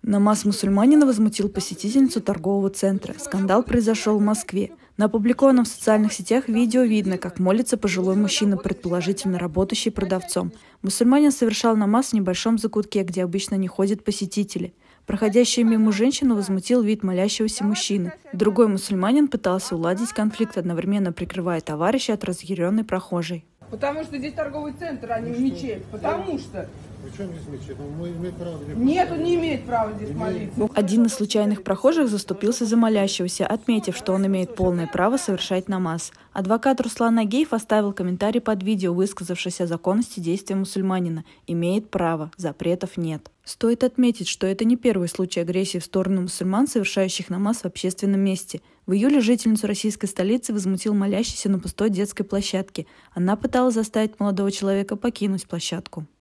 Намаз мусульманина возмутил посетительницу торгового центра. Скандал произошел в Москве. На опубликованном в социальных сетях видео видно, как молится пожилой мужчина, предположительно работающий продавцом. Мусульманин совершал намаз в небольшом закутке, где обычно не ходят посетители. Проходящая мимо женщину возмутил вид молящегося мужчины. Другой мусульманин пытался уладить конфликт, одновременно прикрывая товарища от разъяренной прохожей. Потому что здесь торговый центр, а не мечеть. Потому что... Причем здесь мечеть? Он имеет право здесь... Нет, он не имеет права здесь молиться. Один из случайных прохожих заступился за молящегося, отметив, что он имеет полное право совершать намаз. Адвокат Руслан Агеев оставил комментарий под видео, высказавшись о законности действия мусульманина. Имеет право, запретов нет. Стоит отметить, что это не первый случай агрессии в сторону мусульман, совершающих намаз в общественном месте. В июле жительницу российской столицы возмутил молящийся на пустой детской площадке. Она пыталась заставить молодого человека покинуть площадку.